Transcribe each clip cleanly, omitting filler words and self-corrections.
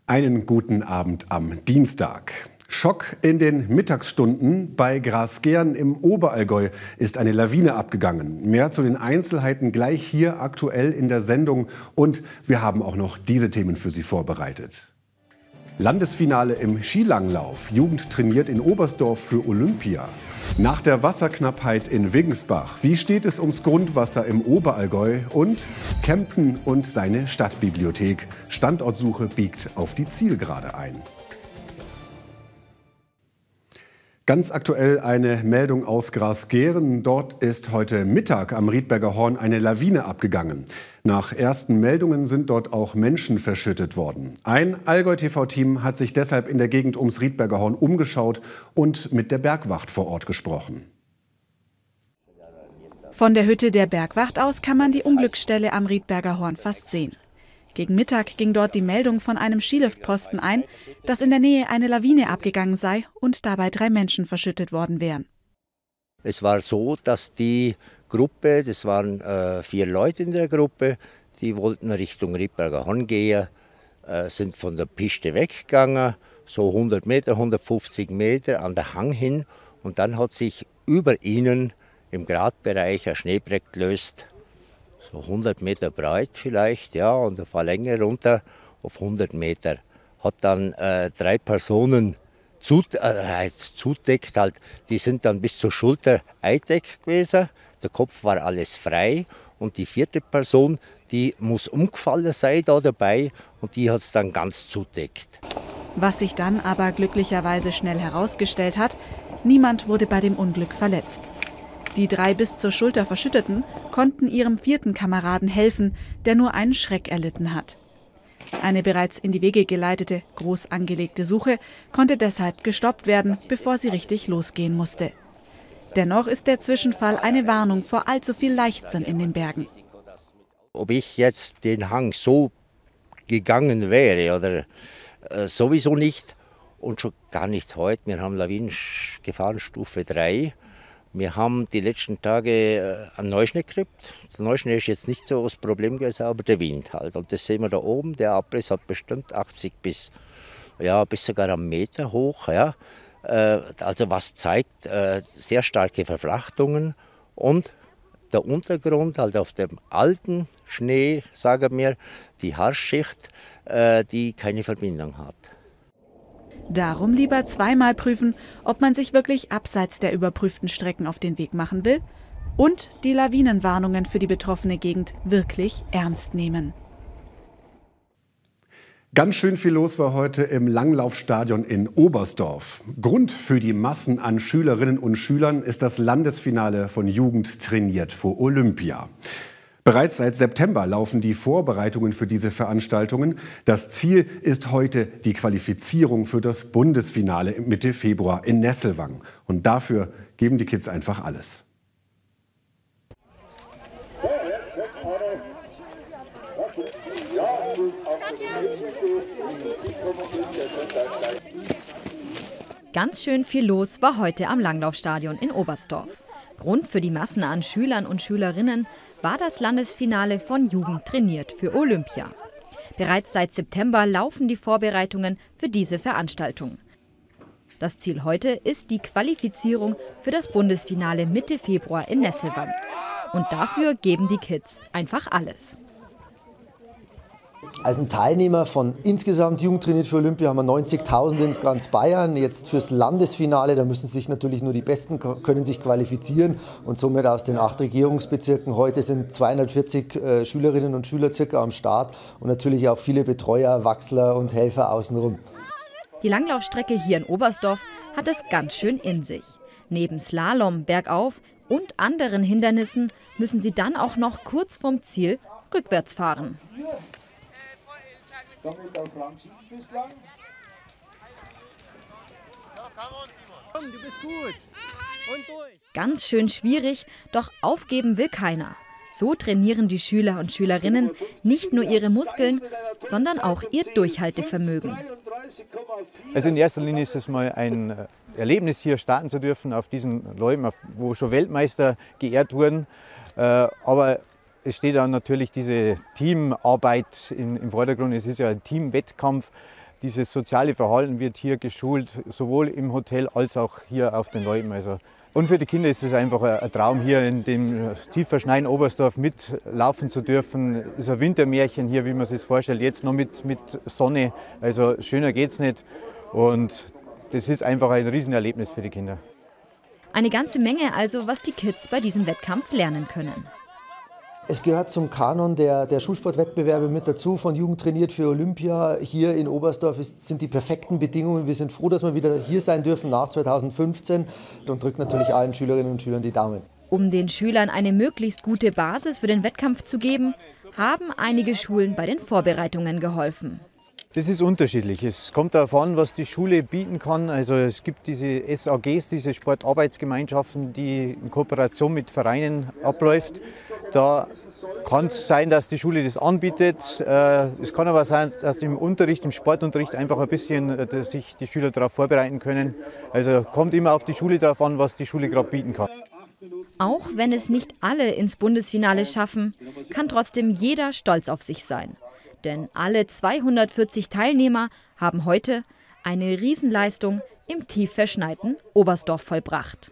Einen guten Abend am Dienstag. Schock in den Mittagsstunden. Bei Grasgären im Oberallgäu ist eine Lawine abgegangen. Mehr zu den Einzelheiten gleich hier aktuell in der Sendung. Und wir haben auch noch diese Themen für Sie vorbereitet. Landesfinale im Skilanglauf. Jugend trainiert in Oberstdorf für Olympia. Nach der Wasserknappheit in Wiggensbach. Wie steht es ums Grundwasser im Oberallgäu? Und Kempten und seine Stadtbibliothek. Standortsuche biegt auf die Zielgerade ein. Ganz aktuell eine Meldung aus Grasgären. Dort ist heute Mittag am Riedberger Horn eine Lawine abgegangen. Nach ersten Meldungen sind dort auch Menschen verschüttet worden. Ein Allgäu-TV-Team hat sich deshalb in der Gegend ums Riedberger Horn umgeschaut und mit der Bergwacht vor Ort gesprochen. Von der Hütte der Bergwacht aus kann man die Unglücksstelle am Riedberger Horn fast sehen. Gegen Mittag ging dort die Meldung von einem Skiliftposten ein, dass in der Nähe eine Lawine abgegangen sei und dabei 3 Menschen verschüttet worden wären. Es war so, dass die Gruppe, das waren 4 Leute in der Gruppe, die wollten Richtung Riedberger Horn gehen, sind von der Piste weggegangen, so 100 Meter, 150 Meter an der Hang hin, und dann hat sich über ihnen im Gratbereich ein Schneebrett gelöst, so 100 Meter breit vielleicht, ja, und auf eine Länge runter auf 100 Meter. Hat dann 3 Personen zudeckt, halt, die sind dann bis zur Schulter eingedeckt gewesen. Der Kopf war alles frei, und die 4. Person, die muss umgefallen sein da dabei, und die hat es dann ganz zudeckt. Was sich dann aber glücklicherweise schnell herausgestellt hat: niemand wurde bei dem Unglück verletzt. Die 3 bis zur Schulter Verschütteten konnten ihrem 4. Kameraden helfen, der nur einen Schreck erlitten hat. Eine bereits in die Wege geleitete, groß angelegte Suche konnte deshalb gestoppt werden, bevor sie richtig losgehen musste. Dennoch ist der Zwischenfall eine Warnung vor allzu viel Leichtsinn in den Bergen. Ob ich jetzt den Hang so gegangen wäre oder sowieso nicht, und schon gar nicht heute. Wir haben Lawinengefahrenstufe 3. Wir haben die letzten Tage einen Neuschnee gekriegt. Der Neuschnee ist jetzt nicht so das Problem gewesen, aber der Wind halt. Und das sehen wir da oben. Der Abriss hat bestimmt 80 bis sogar einen Meter hoch. Ja. Also was zeigt sehr starke Verflachtungen. Und der Untergrund, halt auf dem alten Schnee, sagen wir, die Harsschicht, die keine Verbindung hat. Darum lieber 2-mal prüfen, ob man sich wirklich abseits der überprüften Strecken auf den Weg machen will, und die Lawinenwarnungen für die betroffene Gegend wirklich ernst nehmen. Ganz schön viel los war heute im Langlaufstadion in Oberstdorf. Grund für die Massen an Schülerinnen und Schülern ist das Landesfinale von Jugend trainiert für Olympia. Bereits seit September laufen die Vorbereitungen für diese Veranstaltungen. Das Ziel ist heute die Qualifizierung für das Bundesfinale Mitte Februar in Nesselwang. Und dafür geben die Kids einfach alles. Ganz schön viel los war heute am Langlaufstadion in Oberstdorf. Grund für die Massen an Schülern und Schülerinnen war das Landesfinale von Jugend trainiert für Olympia. Bereits seit September laufen die Vorbereitungen für diese Veranstaltung. Das Ziel heute ist die Qualifizierung für das Bundesfinale Mitte Februar in Nesselwang. Und dafür geben die Kids einfach alles. Als ein Teilnehmer von insgesamt Jugend trainiert für Olympia haben wir 90.000 in ganz Bayern. Jetzt fürs Landesfinale, da müssen sich natürlich nur die Besten können sich qualifizieren, und somit aus den 8 Regierungsbezirken. Heute sind 240 Schülerinnen und Schüler circa am Start, und natürlich auch viele Betreuer, Wachsler und Helfer außenrum. Die Langlaufstrecke hier in Oberstdorf hat es ganz schön in sich. Neben Slalom, Bergauf und anderen Hindernissen müssen sie dann auch noch kurz vorm Ziel rückwärts fahren. Ganz schön schwierig, doch aufgeben will keiner. So trainieren die Schüler und Schülerinnen nicht nur ihre Muskeln, sondern auch ihr Durchhaltevermögen. Also in erster Linie ist es mal ein Erlebnis, hier starten zu dürfen auf diesen Läufen, wo schon Weltmeister geehrt wurden. Aber es steht dann natürlich diese Teamarbeit im Vordergrund. Es ist ja ein Teamwettkampf. dieses soziale Verhalten wird hier geschult, sowohl im Hotel als auch hier auf den Läumen. Also, und für die Kinder ist es einfach ein Traum, hier in dem tief verschneiten Oberstdorf mitlaufen zu dürfen. Es ist ein Wintermärchen hier, wie man sich das vorstellt, jetzt noch mit Sonne. Also schöner geht's nicht. Und das ist einfach ein Riesenerlebnis für die Kinder. Eine ganze Menge also, was die Kids bei diesem Wettkampf lernen können. Es gehört zum Kanon der Schulsportwettbewerbe mit dazu, von Jugend trainiert für Olympia. Hier in Oberstdorf sind die perfekten Bedingungen. Wir sind froh, dass wir wieder hier sein dürfen nach 2015 und drücken natürlich allen Schülerinnen und Schülern die Daumen. Um den Schülern eine möglichst gute Basis für den Wettkampf zu geben, haben einige Schulen bei den Vorbereitungen geholfen. Das ist unterschiedlich. Es kommt darauf an, was die Schule bieten kann. Also es gibt diese SAGs, diese Sportarbeitsgemeinschaften, die in Kooperation mit Vereinen abläuft. Da kann es sein, dass die Schule das anbietet. Es kann aber sein, dass im Unterricht, im Sportunterricht einfach ein bisschen sich die Schüler darauf vorbereiten können. Also kommt immer auf die Schule darauf an, was die Schule gerade bieten kann. Auch wenn es nicht alle ins Bundesfinale schaffen, kann trotzdem jeder stolz auf sich sein. Denn alle 240 Teilnehmer haben heute eine Riesenleistung im tief verschneiten Oberstdorf vollbracht.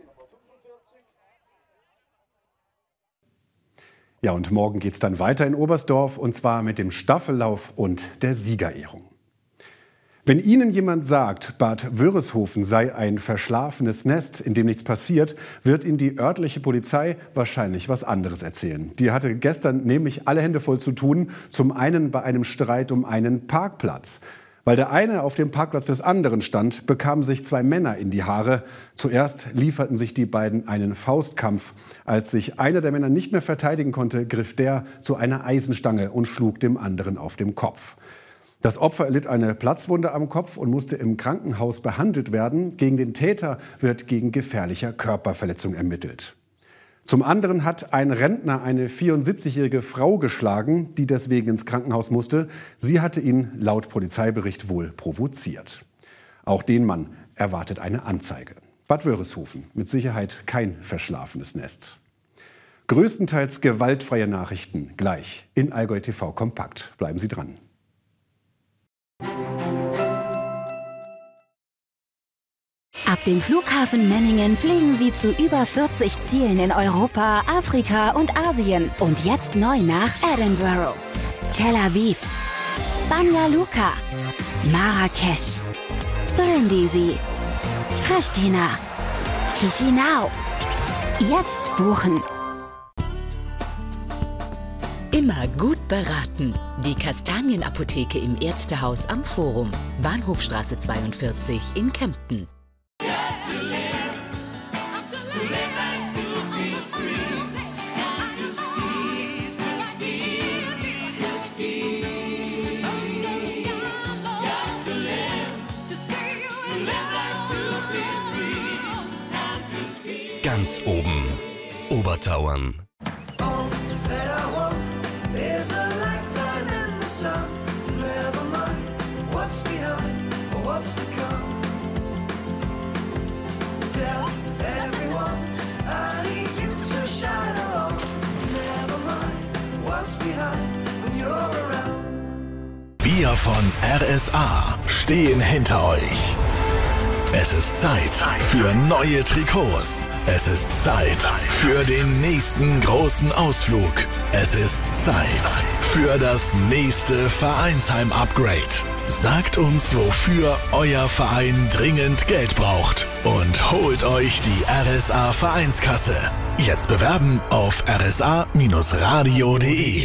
Ja, und morgen geht es dann weiter in Oberstdorf, und zwar mit dem Staffellauf und der Siegerehrung. Wenn Ihnen jemand sagt, Bad Wörishofen sei ein verschlafenes Nest, in dem nichts passiert, wird Ihnen die örtliche Polizei wahrscheinlich was anderes erzählen. Die hatte gestern nämlich alle Hände voll zu tun, zum einen bei einem Streit um einen Parkplatz. Weil der eine auf dem Parkplatz des anderen stand, bekamen sich zwei Männer in die Haare. Zuerst lieferten sich die beiden einen Faustkampf. Als sich einer der Männer nicht mehr verteidigen konnte, griff der zu einer Eisenstange und schlug dem anderen auf den Kopf. Das Opfer erlitt eine Platzwunde am Kopf und musste im Krankenhaus behandelt werden. Gegen den Täter wird wegen gefährlicher Körperverletzung ermittelt. Zum anderen hat ein Rentner eine 74-jährige Frau geschlagen, die deswegen ins Krankenhaus musste. Sie hatte ihn laut Polizeibericht wohl provoziert. Auch den Mann erwartet eine Anzeige. Bad Wörishofen, mit Sicherheit kein verschlafenes Nest. Größtenteils gewaltfreie Nachrichten gleich in Allgäu TV Kompakt. Bleiben Sie dran. Ab dem Flughafen Memmingen fliegen Sie zu über 40 Zielen in Europa, Afrika und Asien. Und jetzt neu nach Edinburgh, Tel Aviv, Banja Luka, Marrakesch, Brindisi, Pristina, Chisinau. Jetzt buchen. Immer gut beraten. Die Kastanienapotheke im Ärztehaus am Forum. Bahnhofstraße 42 in Kempten. Ganz oben, Obertauern. Wir von RSA stehen hinter euch. Es ist Zeit für neue Trikots. Es ist Zeit für den nächsten großen Ausflug. Es ist Zeit für das nächste Vereinsheim-Upgrade. Sagt uns, wofür euer Verein dringend Geld braucht und holt euch die RSA Vereinskasse. Jetzt bewerben auf rsa-radio.de.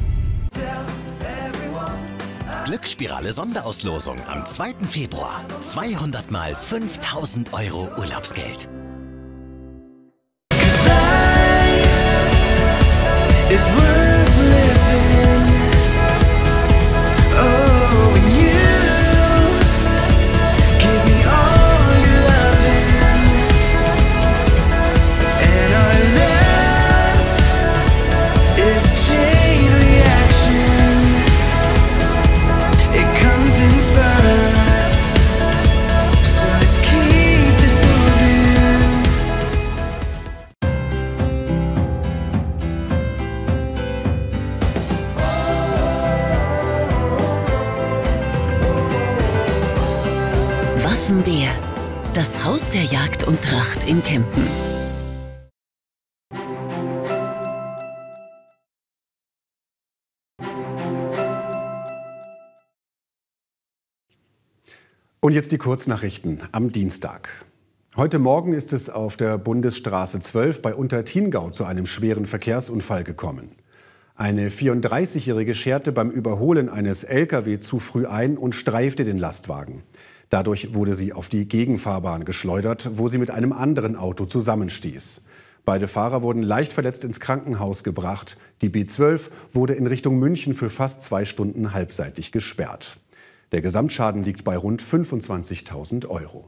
Glücksspirale Sonderauslosung am 2. Februar. 200 mal 5.000 € Urlaubsgeld. So let's keep this moving. Flughafen Bär. Das Haus der Jagd und Tracht in Kempen. Und jetzt die Kurznachrichten am Dienstag. Heute Morgen ist es auf der Bundesstraße 12 bei Untertiengau zu einem schweren Verkehrsunfall gekommen. Eine 34-Jährige scherte beim Überholen eines Lkw zu früh ein und streifte den Lastwagen. Dadurch wurde sie auf die Gegenfahrbahn geschleudert, wo sie mit einem anderen Auto zusammenstieß. Beide Fahrer wurden leicht verletzt ins Krankenhaus gebracht. Die B12 wurde in Richtung München für fast 2 Stunden halbseitig gesperrt. Der Gesamtschaden liegt bei rund 25.000 €.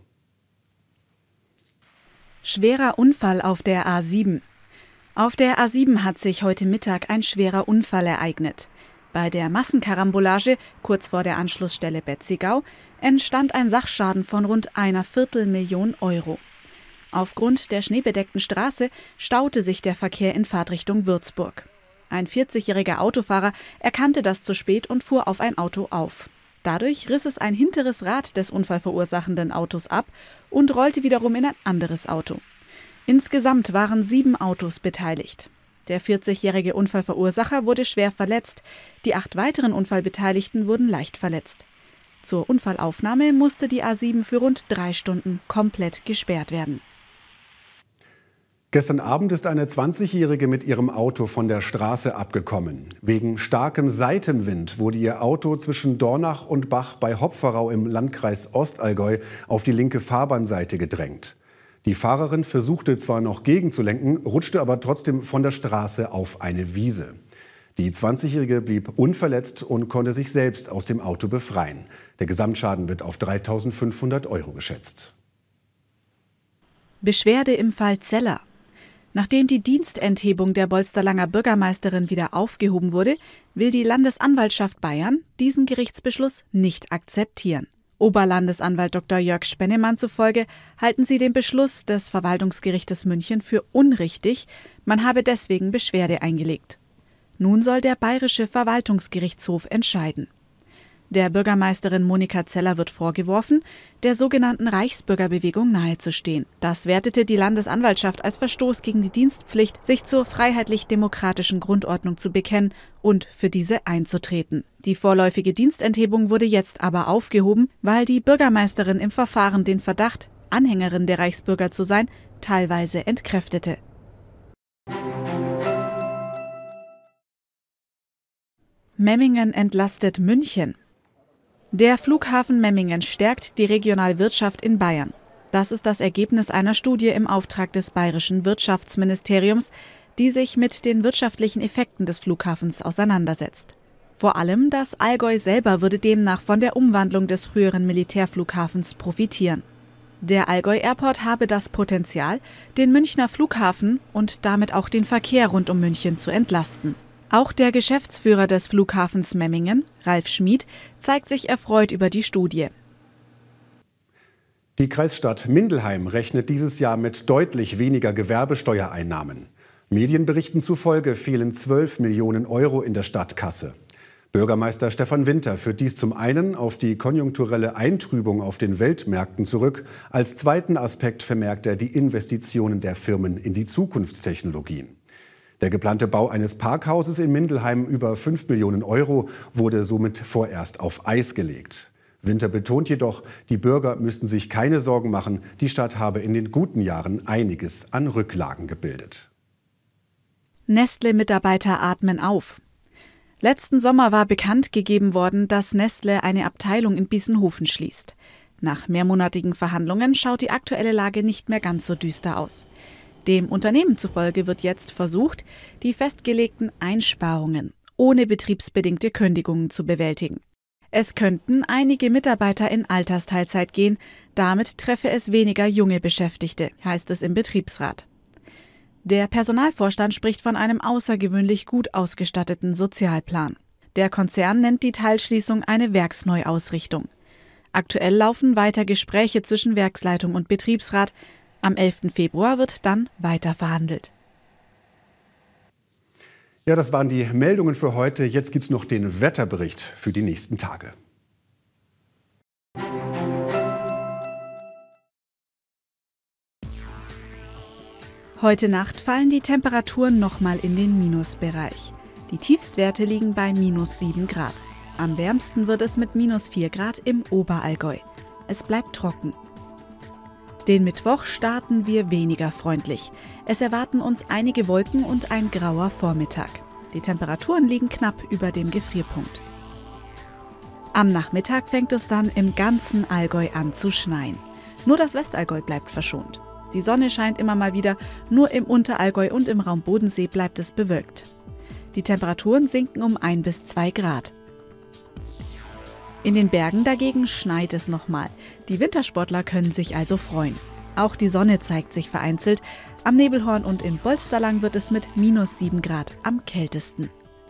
Schwerer Unfall auf der A7. Auf der A7 hat sich heute Mittag ein schwerer Unfall ereignet. Bei der Massenkarambolage kurz vor der Anschlussstelle Betzigau entstand ein Sachschaden von rund einer Viertelmillion €. Aufgrund der schneebedeckten Straße staute sich der Verkehr in Fahrtrichtung Würzburg. Ein 40-jähriger Autofahrer erkannte das zu spät und fuhr auf ein Auto auf. Dadurch riss es ein hinteres Rad des unfallverursachenden Autos ab und rollte wiederum in ein anderes Auto. Insgesamt waren 7 Autos beteiligt. Der 40-jährige Unfallverursacher wurde schwer verletzt. Die 8 weiteren Unfallbeteiligten wurden leicht verletzt. Zur Unfallaufnahme musste die A7 für rund 3 Stunden komplett gesperrt werden. Gestern Abend ist eine 20-Jährige mit ihrem Auto von der Straße abgekommen. Wegen starkem Seitenwind wurde ihr Auto zwischen Dornach und Bach bei Hopferau im Landkreis Ostallgäu auf die linke Fahrbahnseite gedrängt. Die Fahrerin versuchte zwar noch gegenzulenken, rutschte aber trotzdem von der Straße auf eine Wiese. Die 20-Jährige blieb unverletzt und konnte sich selbst aus dem Auto befreien. Der Gesamtschaden wird auf 3.500 € geschätzt. Beschwerde im Fall Zeller. Nachdem die Dienstenthebung der Bolsterlanger Bürgermeisterin wieder aufgehoben wurde, will die Landesanwaltschaft Bayern diesen Gerichtsbeschluss nicht akzeptieren. Oberlandesanwalt Dr. Jörg Spennemann zufolge halten sie den Beschluss des Verwaltungsgerichtes München für unrichtig, man habe deswegen Beschwerde eingelegt. Nun soll der Bayerische Verwaltungsgerichtshof entscheiden. Der Bürgermeisterin Monika Zeller wird vorgeworfen, der sogenannten Reichsbürgerbewegung nahezustehen. Das wertete die Landesanwaltschaft als Verstoß gegen die Dienstpflicht, sich zur freiheitlich-demokratischen Grundordnung zu bekennen und für diese einzutreten. Die vorläufige Dienstenthebung wurde jetzt aber aufgehoben, weil die Bürgermeisterin im Verfahren den Verdacht, Anhängerin der Reichsbürger zu sein, teilweise entkräftete. Memmingen entlastet München. Der Flughafen Memmingen stärkt die Regionalwirtschaft in Bayern. Das ist das Ergebnis einer Studie im Auftrag des Bayerischen Wirtschaftsministeriums, die sich mit den wirtschaftlichen Effekten des Flughafens auseinandersetzt. Vor allem das Allgäu selber würde demnach von der Umwandlung des früheren Militärflughafens profitieren. Der Allgäu Airport habe das Potenzial, den Münchner Flughafen und damit auch den Verkehr rund um München zu entlasten. Auch der Geschäftsführer des Flughafens Memmingen, Ralf Schmid, zeigt sich erfreut über die Studie. Die Kreisstadt Mindelheim rechnet dieses Jahr mit deutlich weniger Gewerbesteuereinnahmen. Medienberichten zufolge fehlen 12 Millionen € in der Stadtkasse. Bürgermeister Stefan Winter führt dies zum einen auf die konjunkturelle Eintrübung auf den Weltmärkten zurück. Als zweiten Aspekt vermerkt er die Investitionen der Firmen in die Zukunftstechnologien. Der geplante Bau eines Parkhauses in Mindelheim über 5 Millionen € wurde somit vorerst auf Eis gelegt. Winter betont jedoch, die Bürger müssten sich keine Sorgen machen, die Stadt habe in den guten Jahren einiges an Rücklagen gebildet. Nestle-Mitarbeiter atmen auf. Letzten Sommer war bekannt gegeben worden, dass Nestle eine Abteilung in Biesenhofen schließt. Nach mehrmonatigen Verhandlungen schaut die aktuelle Lage nicht mehr ganz so düster aus. Dem Unternehmen zufolge wird jetzt versucht, die festgelegten Einsparungen ohne betriebsbedingte Kündigungen zu bewältigen. Es könnten einige Mitarbeiter in Altersteilzeit gehen, damit treffe es weniger junge Beschäftigte, heißt es im Betriebsrat. Der Personalvorstand spricht von einem außergewöhnlich gut ausgestatteten Sozialplan. Der Konzern nennt die Teilschließung eine Werksneuausrichtung. Aktuell laufen weiter Gespräche zwischen Werksleitung und Betriebsrat. Am 11. Februar wird dann weiter verhandelt. Ja, das waren die Meldungen für heute. Jetzt gibt es noch den Wetterbericht für die nächsten Tage. Heute Nacht fallen die Temperaturen nochmal in den Minusbereich. Die Tiefstwerte liegen bei -7 Grad. Am wärmsten wird es mit -4 Grad im Oberallgäu. Es bleibt trocken. Den Mittwoch starten wir weniger freundlich. Es erwarten uns einige Wolken und ein grauer Vormittag. Die Temperaturen liegen knapp über dem Gefrierpunkt. Am Nachmittag fängt es dann im ganzen Allgäu an zu schneien. Nur das Westallgäu bleibt verschont. Die Sonne scheint immer mal wieder, nur im Unterallgäu und im Raum Bodensee bleibt es bewölkt. Die Temperaturen sinken um 1 bis 2 Grad. In den Bergen dagegen schneit es nochmal. Die Wintersportler können sich also freuen. Auch die Sonne zeigt sich vereinzelt. Am Nebelhorn und in Bolsterlang wird es mit -7 Grad am kältesten.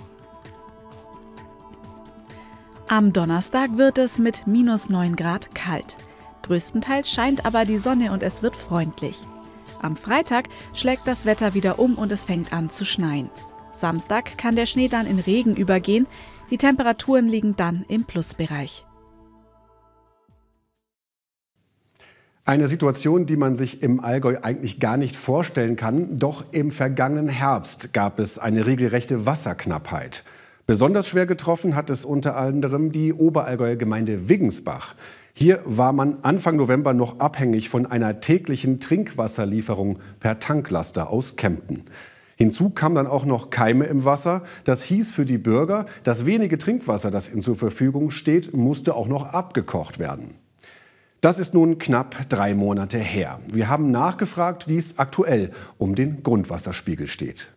Am Donnerstag wird es mit -9 Grad kalt. Größtenteils scheint aber die Sonne und es wird freundlich. Am Freitag schlägt das Wetter wieder um und es fängt an zu schneien. Samstag kann der Schnee dann in Regen übergehen. Die Temperaturen liegen dann im Plusbereich. Eine Situation, die man sich im Allgäu eigentlich gar nicht vorstellen kann. Doch im vergangenen Herbst gab es eine regelrechte Wasserknappheit. Besonders schwer getroffen hat es unter anderem die Oberallgäuer Gemeinde Wiggensbach. Hier war man Anfang November noch abhängig von einer täglichen Trinkwasserlieferung per Tanklaster aus Kempten. Hinzu kamen dann auch noch Keime im Wasser. Das hieß für die Bürger, das wenige Trinkwasser, das ihnen zur Verfügung steht, musste auch noch abgekocht werden. Das ist nun knapp 3 Monate her. Wir haben nachgefragt, wie es aktuell um den Grundwasserspiegel steht.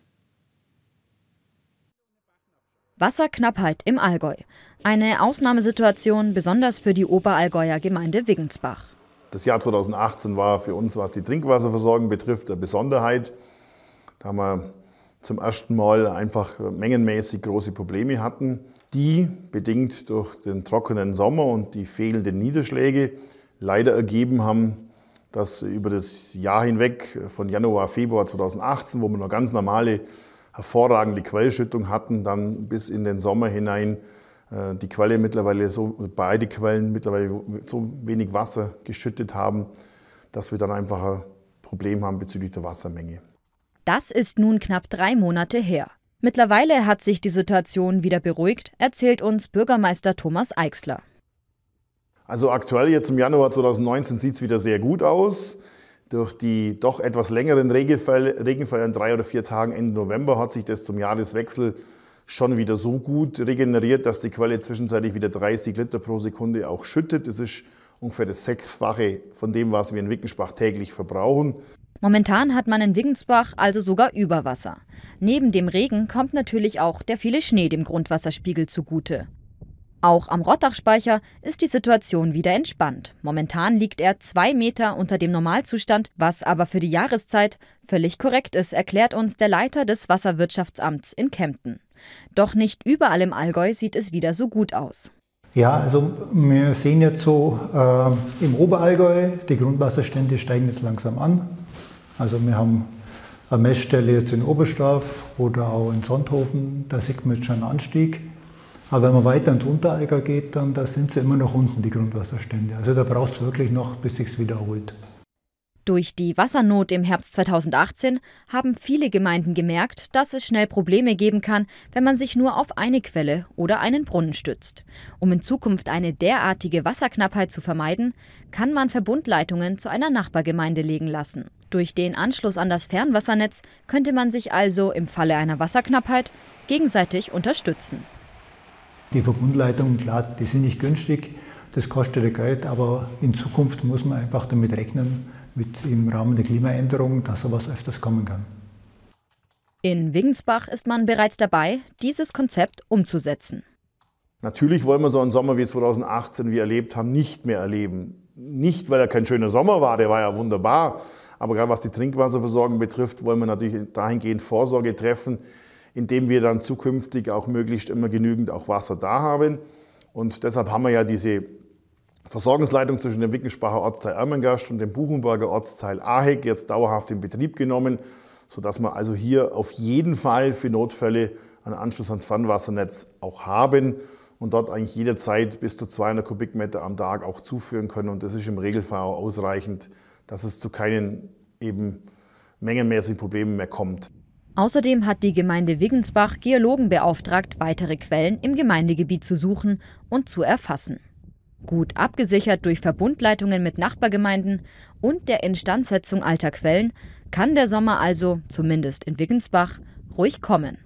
Wasserknappheit im Allgäu. Eine Ausnahmesituation, besonders für die Oberallgäuer Gemeinde Wiggensbach. Das Jahr 2018 war für uns, was die Trinkwasserversorgung betrifft, eine Besonderheit. Da haben wir zum ersten Mal einfach mengenmäßig große Probleme hatten, die bedingt durch den trockenen Sommer und die fehlenden Niederschläge leider ergeben haben, dass über das Jahr hinweg von Januar, Februar 2018, wo wir noch ganz normale, hervorragende Quellschüttung hatten, dann bis in den Sommer hinein die Quelle mittlerweile beide Quellen mittlerweile so wenig Wasser geschüttet haben, dass wir dann einfach ein Problem haben bezüglich der Wassermenge. Das ist nun knapp 3 Monate her. Mittlerweile hat sich die Situation wieder beruhigt, erzählt uns Bürgermeister Thomas Eichsler. Also aktuell jetzt im Januar 2019 sieht es wieder sehr gut aus. Durch die doch etwas längeren Regenfälle in 3 oder 4 Tagen Ende November hat sich das zum Jahreswechsel schon wieder so gut regeneriert, dass die Quelle zwischenzeitlich wieder 30 Liter pro Sekunde auch schüttet. Das ist ungefähr das 6-fache von dem, was wir in Wiggensbach täglich verbrauchen. Momentan hat man in Wiggensbach also sogar Überwasser. Neben dem Regen kommt natürlich auch der viele Schnee dem Grundwasserspiegel zugute. Auch am Rottachspeicher ist die Situation wieder entspannt. Momentan liegt er 2 Meter unter dem Normalzustand, was aber für die Jahreszeit völlig korrekt ist, erklärt uns der Leiter des Wasserwirtschaftsamts in Kempten. Doch nicht überall im Allgäu sieht es wieder so gut aus. Ja, also wir sehen jetzt so im Oberallgäu, die Grundwasserstände steigen jetzt langsam an. Also wir haben eine Messstelle jetzt in Oberstdorf oder auch in Sonthofen, da sieht man jetzt schon einen Anstieg. Aber wenn man weiter ins Unterallgäu geht, dann da sind sie immer noch unten, die Grundwasserstände. Also da braucht es wirklich noch, bis sich's wiederholt. Durch die Wassernot im Herbst 2018 haben viele Gemeinden gemerkt, dass es schnell Probleme geben kann, wenn man sich nur auf eine Quelle oder einen Brunnen stützt. Um in Zukunft eine derartige Wasserknappheit zu vermeiden, kann man Verbundleitungen zu einer Nachbargemeinde legen lassen. Durch den Anschluss an das Fernwassernetz könnte man sich also im Falle einer Wasserknappheit gegenseitig unterstützen. Die Verbundleitungen, klar, die sind nicht günstig, das kostet ja Geld, aber in Zukunft muss man einfach damit rechnen, im Rahmen der Klimaänderung, dass sowas öfters kommen kann. In Wiggensbach ist man bereits dabei, dieses Konzept umzusetzen. Natürlich wollen wir so einen Sommer wie 2018, wie wir erlebt haben, nicht mehr erleben. Nicht, weil er kein schöner Sommer war, der war ja wunderbar, aber gerade was die Trinkwasserversorgung betrifft, wollen wir natürlich dahingehend Vorsorge treffen, indem wir dann zukünftig auch möglichst immer genügend auch Wasser da haben. Und deshalb haben wir ja diese Versorgungsleitung zwischen dem Wiggensbacher Ortsteil Ermengast und dem Buchenberger Ortsteil Ahegg jetzt dauerhaft in Betrieb genommen, sodass wir also hier auf jeden Fall für Notfälle einen Anschluss ans Fernwassernetz auch haben und dort eigentlich jederzeit bis zu 200 Kubikmeter am Tag auch zuführen können. Und das ist im Regelfall auch ausreichend, dass es zu keinen eben mengenmäßig Probleme mehr kommt. Außerdem hat die Gemeinde Wiggensbach Geologen beauftragt, weitere Quellen im Gemeindegebiet zu suchen und zu erfassen. Gut abgesichert durch Verbundleitungen mit Nachbargemeinden und der Instandsetzung alter Quellen kann der Sommer also, zumindest in Wiggensbach, ruhig kommen.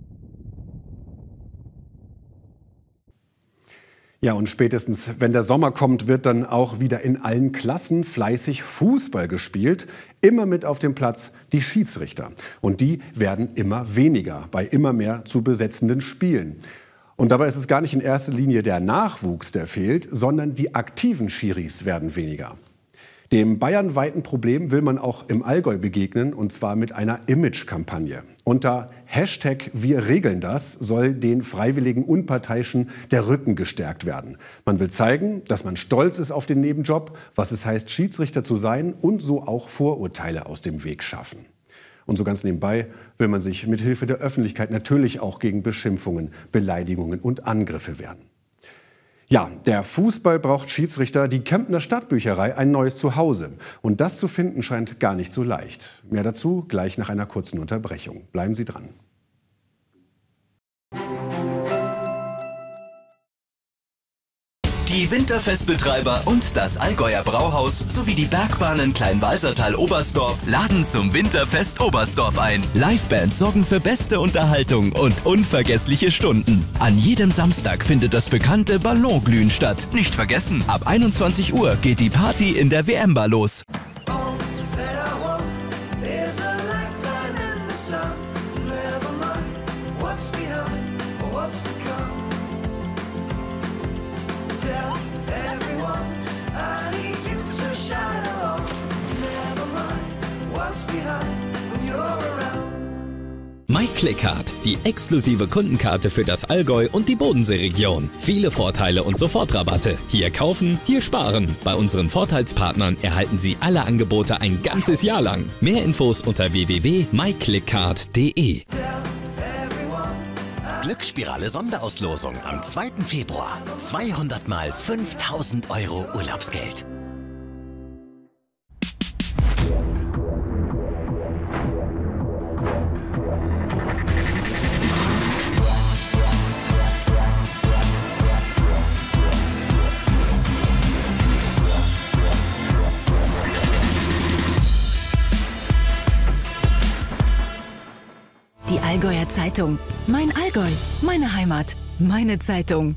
Ja, und spätestens, wenn der Sommer kommt, wird dann auch wieder in allen Klassen fleißig Fußball gespielt. Immer mit auf dem Platz die Schiedsrichter. Und die werden immer weniger bei immer mehr zu besetzenden Spielen. Und dabei ist es gar nicht in erster Linie der Nachwuchs, der fehlt, sondern die aktiven Schiris werden weniger. Dem bayernweiten Problem will man auch im Allgäu begegnen, und zwar mit einer Image-Kampagne. Unter Hashtag Wir regeln das soll den freiwilligen Unparteiischen der Rücken gestärkt werden. Man will zeigen, dass man stolz ist auf den Nebenjob, was es heißt, Schiedsrichter zu sein und so auch Vorurteile aus dem Weg schaffen. Und so ganz nebenbei will man sich mit Hilfe der Öffentlichkeit natürlich auch gegen Beschimpfungen, Beleidigungen und Angriffe wehren. Ja, der Fußball braucht Schiedsrichter, die Kemptner Stadtbücherei ein neues Zuhause. Und das zu finden scheint gar nicht so leicht. Mehr dazu gleich nach einer kurzen Unterbrechung. Bleiben Sie dran. Die Winterfestbetreiber und das Allgäuer Brauhaus sowie die Bergbahnen Kleinwalsertal-Oberstdorf laden zum Winterfest Oberstdorf ein. Livebands sorgen für beste Unterhaltung und unvergessliche Stunden. An jedem Samstag findet das bekannte Ballonglühen statt. Nicht vergessen, ab 21 Uhr geht die Party in der WM-Bar los. MyClickCard, die exklusive Kundenkarte für das Allgäu und die Bodenseeregion. Viele Vorteile und Sofortrabatte. Hier kaufen, hier sparen. Bei unseren Vorteilspartnern erhalten Sie alle Angebote ein ganzes Jahr lang. Mehr Infos unter www.myclickcard.de. Glücksspirale Sonderauslosung am 2. Februar. 200 mal 5.000 € Urlaubsgeld. Die Allgäuer Zeitung. Mein Allgäu, meine Heimat, meine Zeitung.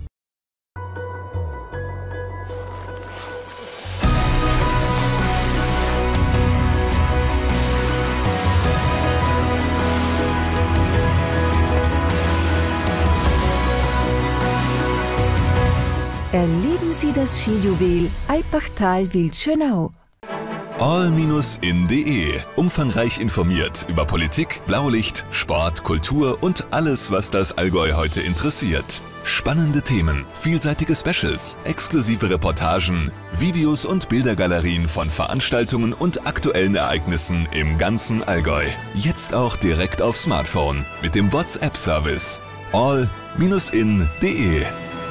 Erleben Sie das Skijuwel Alpbachtal-Wildschönau. all-in.de. Umfangreich informiert über Politik, Blaulicht, Sport, Kultur und alles, was das Allgäu heute interessiert. Spannende Themen, vielseitige Specials, exklusive Reportagen, Videos und Bildergalerien von Veranstaltungen und aktuellen Ereignissen im ganzen Allgäu. Jetzt auch direkt auf Smartphone mit dem WhatsApp-Service. all-in.de.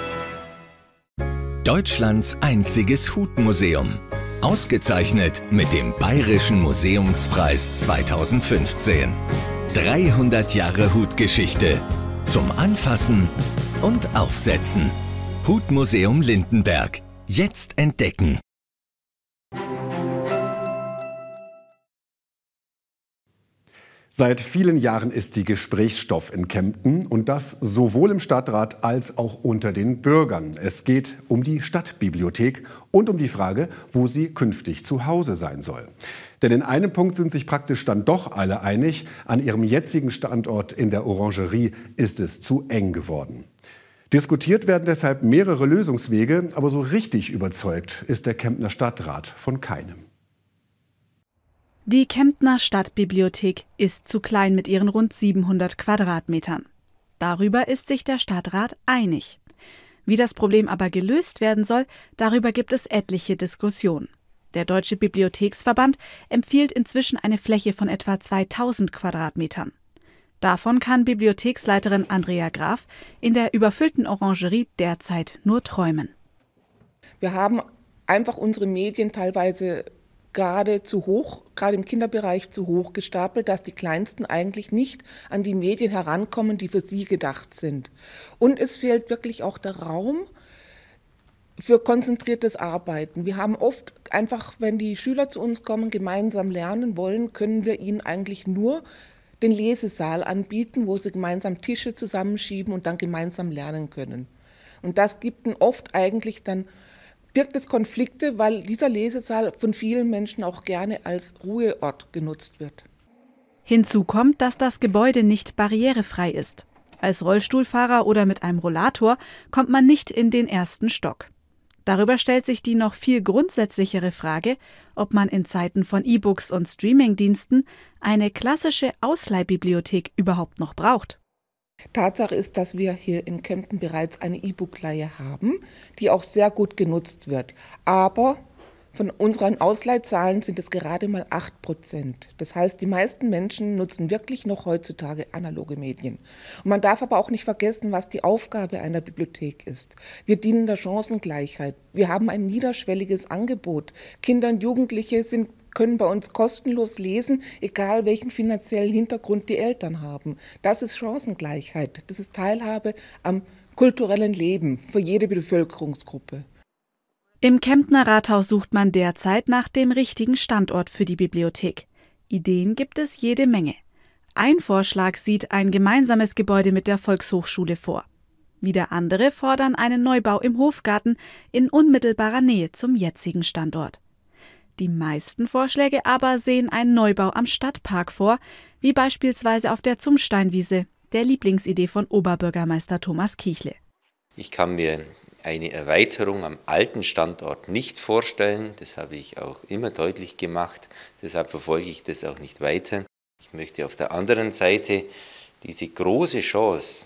Deutschlands einziges Hutmuseum. Ausgezeichnet mit dem Bayerischen Museumspreis 2015. 300 Jahre Hutgeschichte. Zum Anfassen und Aufsetzen. Hutmuseum Lindenberg. Jetzt entdecken. Seit vielen Jahren ist sie Gesprächsstoff in Kempten und das sowohl im Stadtrat als auch unter den Bürgern. Es geht um die Stadtbibliothek und um die Frage, wo sie künftig zu Hause sein soll. Denn in einem Punkt sind sich praktisch dann doch alle einig: An ihrem jetzigen Standort in der Orangerie ist es zu eng geworden. Diskutiert werden deshalb mehrere Lösungswege, aber so richtig überzeugt ist der Kemptner Stadtrat von keinem. Die Kemptner Stadtbibliothek ist zu klein mit ihren rund 700 Quadratmetern. Darüber ist sich der Stadtrat einig. Wie das Problem aber gelöst werden soll, darüber gibt es etliche Diskussionen. Der Deutsche Bibliotheksverband empfiehlt inzwischen eine Fläche von etwa 2000 Quadratmetern. Davon kann Bibliotheksleiterin Andrea Graf in der überfüllten Orangerie derzeit nur träumen. Wir haben einfach unsere Medien teilweise gerade zu hoch, gerade im Kinderbereich zu hoch gestapelt, dass die Kleinsten eigentlich nicht an die Medien herankommen, die für sie gedacht sind. Und es fehlt wirklich auch der Raum für konzentriertes Arbeiten. Wir haben oft einfach, wenn die Schüler zu uns kommen, gemeinsam lernen wollen, können wir ihnen eigentlich nur den Lesesaal anbieten, wo sie gemeinsam Tische zusammenschieben und dann gemeinsam lernen können. Und das gibt ihnen oft eigentlich dann, birgt es Konflikte, weil dieser Lesesaal von vielen Menschen auch gerne als Ruheort genutzt wird. Hinzu kommt, dass das Gebäude nicht barrierefrei ist. Als Rollstuhlfahrer oder mit einem Rollator kommt man nicht in den ersten Stock. Darüber stellt sich die noch viel grundsätzlichere Frage, ob man in Zeiten von E-Books und Streamingdiensten eine klassische Ausleihbibliothek überhaupt noch braucht. Tatsache ist, dass wir hier in Kempten bereits eine E-Book-Leihe haben, die auch sehr gut genutzt wird. Aber von unseren Ausleihzahlen sind es gerade mal 8%. Das heißt, die meisten Menschen nutzen wirklich noch heutzutage analoge Medien. Und man darf aber auch nicht vergessen, was die Aufgabe einer Bibliothek ist. Wir dienen der Chancengleichheit. Wir haben ein niederschwelliges Angebot. Kinder und Jugendliche können bei uns kostenlos lesen, egal welchen finanziellen Hintergrund die Eltern haben. Das ist Chancengleichheit. Das ist Teilhabe am kulturellen Leben für jede Bevölkerungsgruppe. Im Kemptner Rathaus sucht man derzeit nach dem richtigen Standort für die Bibliothek. Ideen gibt es jede Menge. Ein Vorschlag sieht ein gemeinsames Gebäude mit der Volkshochschule vor. Wieder andere fordern einen Neubau im Hofgarten in unmittelbarer Nähe zum jetzigen Standort. Die meisten Vorschläge aber sehen einen Neubau am Stadtpark vor, wie beispielsweise auf der Zumsteinwiese, der Lieblingsidee von Oberbürgermeister Thomas Kichle. Ich kann mir eine Erweiterung am alten Standort nicht vorstellen. Das habe ich auch immer deutlich gemacht. Deshalb verfolge ich das auch nicht weiter. Ich möchte auf der anderen Seite diese große Chance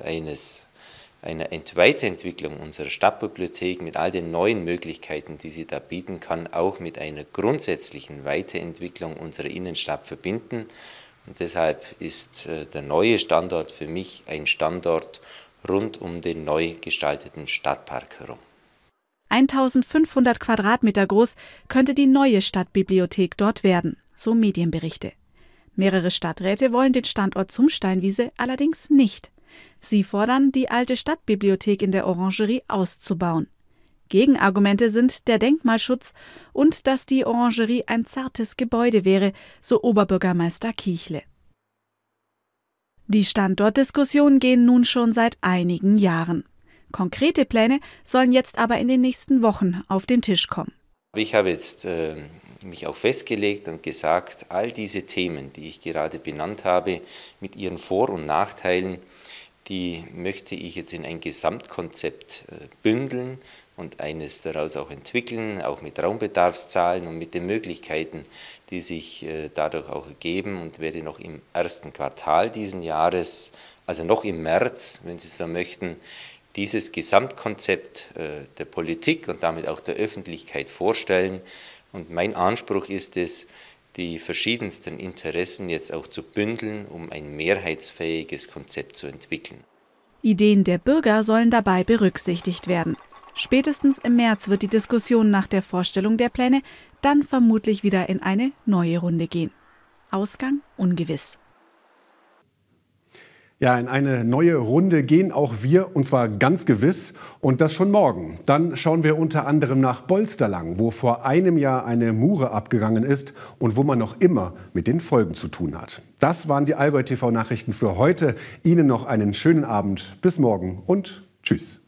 einer Weiterentwicklung unserer Stadtbibliothek mit all den neuen Möglichkeiten, die sie da bieten kann, auch mit einer grundsätzlichen Weiterentwicklung unserer Innenstadt verbinden. Und deshalb ist der neue Standort für mich ein Standort rund um den neu gestalteten Stadtpark herum. 1500 Quadratmeter groß könnte die neue Stadtbibliothek dort werden, so Medienberichte. Mehrere Stadträte wollen den Standort Zumsteinwiese allerdings nicht. Sie fordern, die alte Stadtbibliothek in der Orangerie auszubauen. Gegenargumente sind der Denkmalschutz und dass die Orangerie ein zartes Gebäude wäre, so Oberbürgermeister Kichle. Die Standortdiskussionen gehen nun schon seit einigen Jahren. Konkrete Pläne sollen jetzt aber in den nächsten Wochen auf den Tisch kommen. Ich habe jetzt mich auch festgelegt und gesagt, all diese Themen, die ich gerade benannt habe, mit ihren Vor- und Nachteilen, die möchte ich jetzt in ein Gesamtkonzept bündeln und eines daraus auch entwickeln, auch mit Raumbedarfszahlen und mit den Möglichkeiten, die sich dadurch auch ergeben, und werde noch im ersten Quartal diesen Jahres, also noch im März, wenn Sie so möchten, dieses Gesamtkonzept der Politik und damit auch der Öffentlichkeit vorstellen. Und mein Anspruch ist es, die verschiedensten Interessen jetzt auch zu bündeln, um ein mehrheitsfähiges Konzept zu entwickeln. Ideen der Bürger sollen dabei berücksichtigt werden. Spätestens im März wird die Diskussion nach der Vorstellung der Pläne dann vermutlich wieder in eine neue Runde gehen. Ausgang ungewiss. Ja, in eine neue Runde gehen auch wir, und zwar ganz gewiss, und das schon morgen. Dann schauen wir unter anderem nach Bolsterlang, wo vor einem Jahr eine Mure abgegangen ist und wo man noch immer mit den Folgen zu tun hat. Das waren die Allgäu TV Nachrichten für heute. Ihnen noch einen schönen Abend. Bis morgen und tschüss.